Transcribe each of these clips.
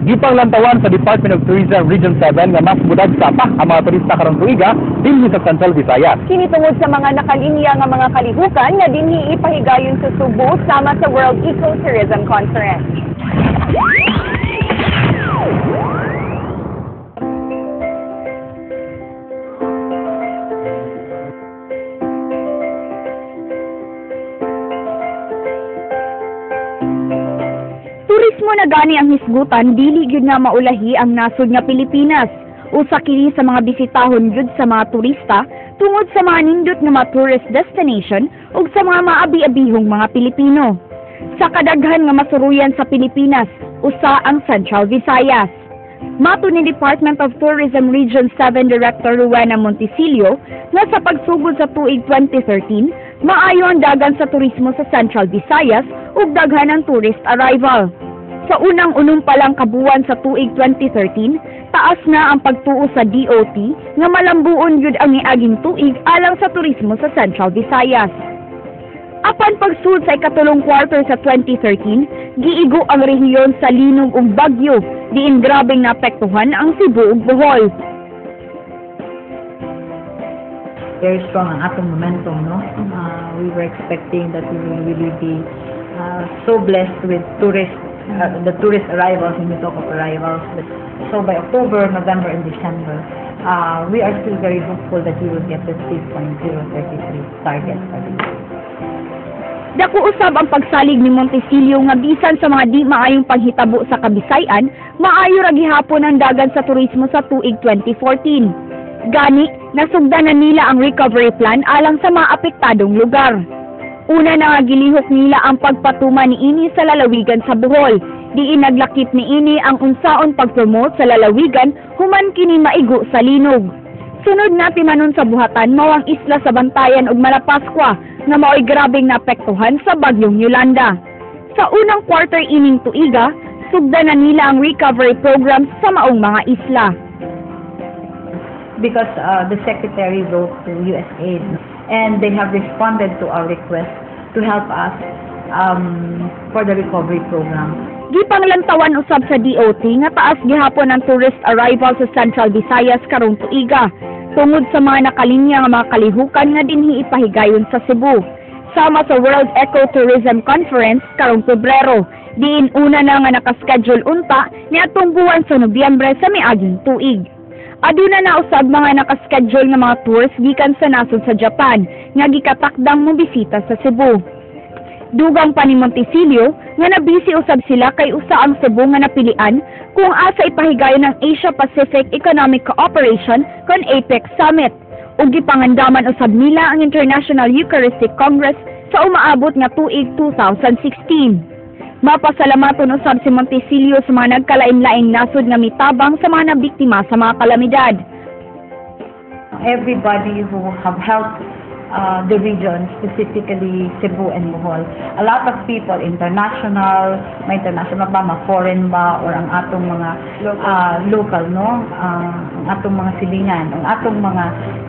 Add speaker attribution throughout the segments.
Speaker 1: Gipanglantawan sa Department of Tourism Region 7 nga mas mudagsa pa ang mga turista karong tuiga dinhi sa Central Visayas.
Speaker 2: Kini tungod sa mga nakalinya nga mga kalihukan nga dinhi ipahigayon sa Cebu sama sa World Ecotourism Conference.
Speaker 3: Turismo na gani ang hisgutan, dili gyud nga maulahi ang nasod nga Pilipinas. Usa kini sa mga bisitahon gyud sa mga turista tungod sa mga nindot nga mga tourist destination ug sa mga maabi-abihong mga Pilipino. Sa kadaghan nga masuruyan sa Pilipinas, usa ang Central Visayas. Mato ni Department of Tourism Region 7 Director Rowena Montesilio nga sa pagsugod sa tuig 2013, maayo ang dagan sa turismo sa Central Visayas ug daghan ang tourist arrival. Sa unang-unong palang kabuwan sa tuig 2013, taas na ang pagtuo sa DOT nga malambuon gyud ang niaging tuig alang sa turismo sa Central Visayas. Apan pagsud sa ikatulong quarter sa 2013, giigo ang rehiyon sa linog ug bagyo, diin grabeng naapektuhan ang Cebu ug Bohol.
Speaker 4: Very strong ang atong momentum, no? We were expecting that we will really be so blessed with the tourist arrivals, when we talk of arrivals. So by October, November, and December, we are still very hopeful that we will get the 3.033 target for the year.
Speaker 3: Dako usab ang pagsalig ni Montesilio nga bisan sa mga di maayong paghitabo sa Kabisayan, maayo ra gihapon ang dagan sa turismo sa tuig 2014. Gani, nasugdan na nila ang recovery plan alang sa mga apektadong lugar. Una na nga gilihok nila ang pagpatuma niini sa lalawigan sa Bohol. Diin naglakip niini ang unsaon pagpromote sa lalawigan human kini maigo sa linog. Sunod na timanon sa buhatan mao ang isla sa Bantayan ug Malapaskwa nga mao'y grabeng naapektuhan sa bagyong Yolanda. Sa unang quarter ining tuiga, sugdan na nila ang recovery programs sa maong mga isla.
Speaker 4: Because the Secretary wrote to USAID and they have responded to our request to help us for the recovery program.
Speaker 3: Gipanglantawan usab sa DOT nga taas gihapon ang tourist arrival sa Central Visayas karong tuiga tungod sa mga nakalinya nga mga kalihukan nga dinhi ipahigayon sa Cebu. Sama sa World Ecotourism Conference karong Pebrero, diin una na nga nakaschedule unta niadtong buwan sa Nobyembre sa miaging tuig. Aduna na usab mga nakaschedule nga mga tours gikan sa nasod sa Japan nga gikatakdang mobisita sa Cebu. Dugang pa ni Montesilio nga nabisi usab sila kay usa ang Cebu nga napilian kung asa ipahigayon ng Asia-Pacific Economic Cooperation kon APEC Summit. Ug gipangandaman usab nila ang International Eucharistic Congress sa umaabot nga tuig 2016. Mapasalamaton usab si Montesilio sa mga nagkalain-laing nasod nga mitabang sa mga nabiktima sa mga kalamidad.
Speaker 4: Everybody who have helped the region, specifically Cebu and Bohol. A lot of people, international ba, foreign ba, or ang atong mga local, no? Ang atong mga silingan, ang atong mga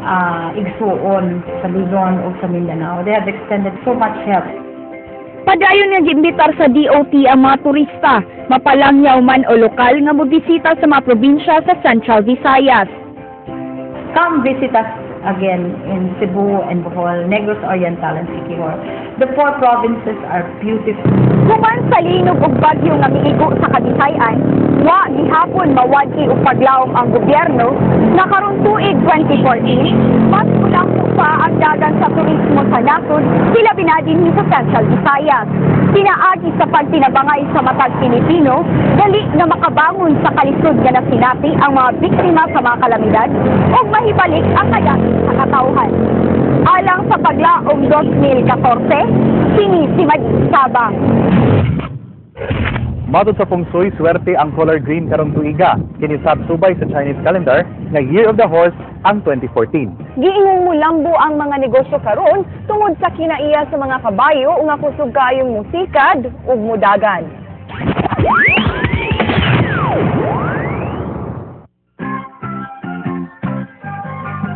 Speaker 4: igsuon sa Luzon o sa Mindanao. They have extended so much help.
Speaker 3: Padayon nga giimbitar sa DOT ang mga turista, mapalangyaw man o lokal nga mobisita sa mga probinsya sa Central Visayas.
Speaker 4: Come visit us again in Cebu and Bohol, Negros Oriental, and Siquijor. The 4 provinces are beautiful.
Speaker 2: Human sa linog ug bagyo nga miigo sa Kabisayan, wa gihapon mawagi og paglaom ang gobyerno na karong tuig 2014, mas kulang pa ang dagan sa turismo sa nasod sila binadinhi sa Central Visayas. Pinaagi sa pagtinabangay sa matag Pilipino, dali na makabangon sa kalisod nga nasinati ang mga biktima sa mga kalamidad ug mahibalik ang kadayon sa katawhan. Alang sa paglaom 2014, kini si Madi Sabang.
Speaker 1: Matod sa Feng Shui, swerte ang color green karong tuiga. Kini subsubay sa Chinese calendar nga Year of the Horse ang 2014.
Speaker 2: Giingong mulambo ang mga negosyo karon tungod sa kinaiya sa mga kabayo nga kusog kayong musikad ug mudagan.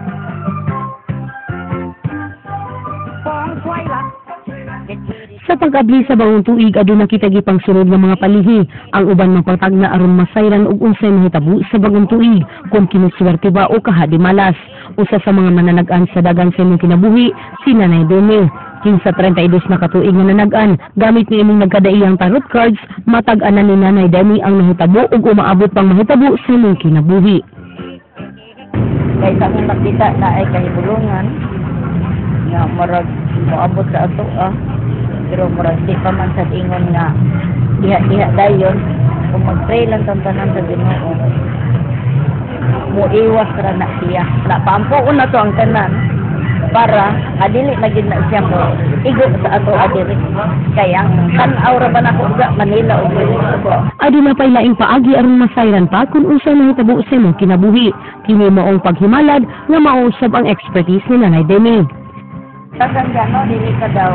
Speaker 3: Sa
Speaker 5: Pag-abli sa bagong tuig aduna kita gipangsunod nga mga palihi, ang uban mapatagna aron masayran og unsay mahitabo sa bagong tuig kung kinuswerte ba o kahadi malas. Usa sa mga mananag-an sa dagang sa imong kinabuhi si Nanay Deme. 32 na katuig nga nanag-an, gamit ni imong nagkadaiyang tarot cards, matag-anan ni Nanay Deme ang nahitabo ug umaabot pang mahitabo sa imong kinabuhi.
Speaker 4: Kaya sa akong nakita na ay kahibulungan, nga marag moabot sa ato pero marag di pa man sa ingon nga diha dayon kung mag-pray lang tantanan sa Ginoo muiwas ra na siya na paampuon na to ang tanan para adili na gid na siya mo igo sa ato adiri kaya ang tan-aw ra ba nako sa Manila ug
Speaker 5: Aduna pay laing paagi aron masayran pa kung unsa mahitabo sa imong kinabuhi. Kini maong paghimalad nga mausab ang expertise ni Nanay Deme.
Speaker 4: Tagan gano dili ka daw.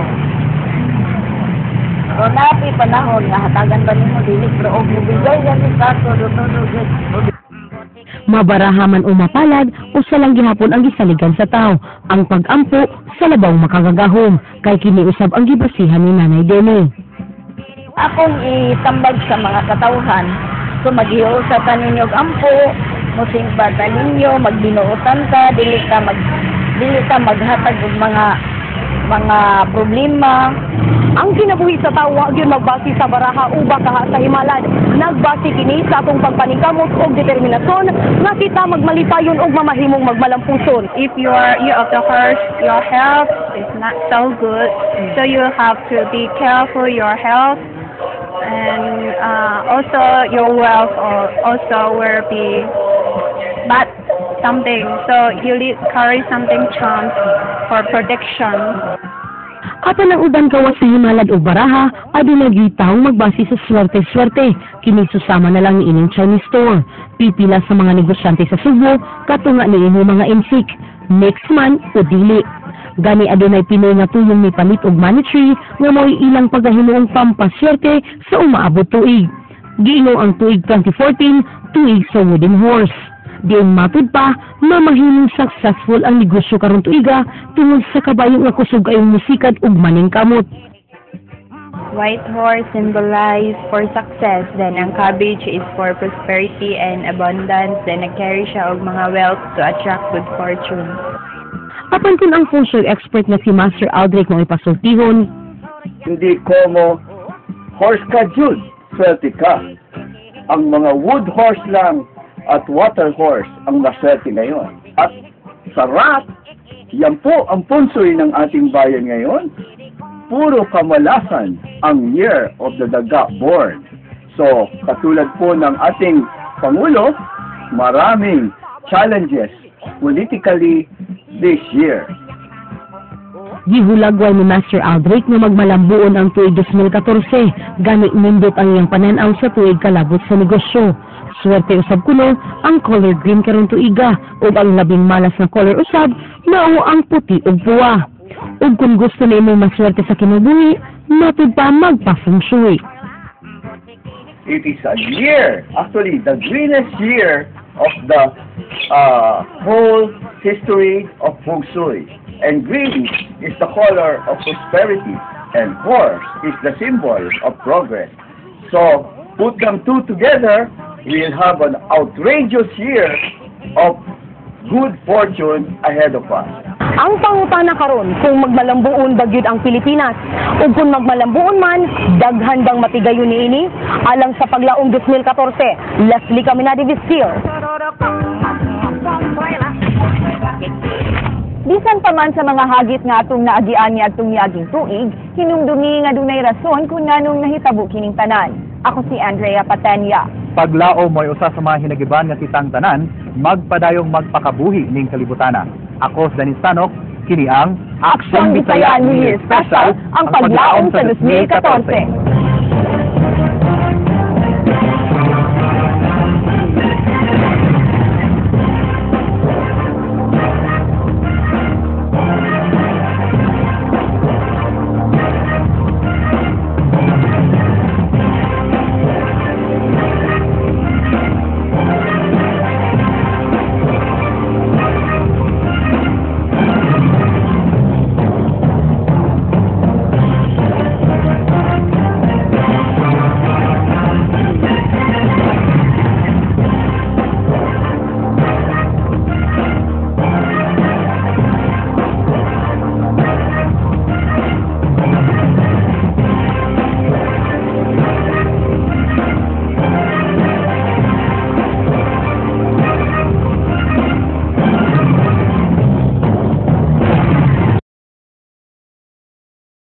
Speaker 4: O napi panahon nga hatagan ba nimo dili pero og mubigay gani ka todo gid.
Speaker 5: Mabarahaman o mapalad o salang gihapon ang gisaligan sa tao. Ang pag-ampo sa labaw makagagahom kay kini usab ang gibasihan ni Nanay Deme.
Speaker 4: Akong itambag sa mga katawhan so maghiusa ta ninyo og ampo musingba ta ninyo magbinuotan ka dili ka maghatag og mga problema.
Speaker 2: Ang kinabuhi sa tawa gyud magbase sa baraha uba kaha sa himalad. Nagbase kini sa atong pagpaningkamot og determinasyon nga kita magmalipayon og mamahimong magmalampuson.
Speaker 6: If you of the horse, your health is not so good, so you have to be careful your health, and also your wealth also will be bad something. So you need carry something charms for protection.
Speaker 5: Apan ang uban kawas sa himalad o baraha, aduna gitaw magbase sa swerte-swerte. Kini susama na lang ni ining Chinese store. Pipila sa mga negosyante sa Subo, katunga ni ining mga insik. Next month o dili. Gani adunay Pinoy nga tuyong ni palit og money tree nga mo'y ilang paghahimuong pampaswerte sa umaabot tuig. Giingon ang tuig 2014, tuig sa wooden horse. Diyon matud pa, mamahimong successful ang negosyo karon tuiga tungod sa kabayo nga kusog kayong musikad ug maning kamot.
Speaker 6: White horse symbolize for success, then ang cabbage is for prosperity and abundance, then nag-carry siya og mga wealth to attract good fortune.
Speaker 5: Apan kun ang feng shui expert na si Master Aldrich mo ipasultihon,
Speaker 7: hindi como horse ka Jud, swerte ka. Ang mga wood horse lang at water horse ang naswerte ngayon. At sa rat, yan po ang punsoy ng ating bayan ngayon. Puro kamalasan ang year of the daga born. So, katulad po ng ating Pangulo, maraming challenges politically this year.
Speaker 5: Gihulagway ni Master Aldrich na magmalambuon ang tuig 2014, ganit nindot ang iyang pananaw sa tuig kalabot sa negosyo. Swerte usab kuno ang color green karon tuiga ug ang labing malas na color usab mao ang puti ug puwa. Ug kung gusto nimo maswerte sa kinabuhi, matud pa magpa-feng shui.
Speaker 7: It is a year, actually the greenest year of the whole history of Feng Shui. And green is the color of prosperity, and horse is the symbol of progress. So, put them two together, we'll have an outrageous year of good fortune ahead of us.
Speaker 2: Ang pangutana karon kung magmalambuon ba gyud ang Pilipinas ug kung magmalambuon man daghan bang matigayon niini alang sa paglaong 2014. Leslie Caminadi Vistil. Bisan pa man sa mga hagit nga atong naagian ni atong niaging tuig, hinumdumi nga dunay rason kung nganong nahitabo kining tanan. Ako si Andrea Patenya.
Speaker 1: Paglao mo'y usa sa mga hinagiban nga kitang tanan, magpadayong magpakabuhi ning kalibutana. Ako si Dennis Tanok, kini ang
Speaker 2: Aksyon Bisaya New Year Special, ang paglaom sa 2014.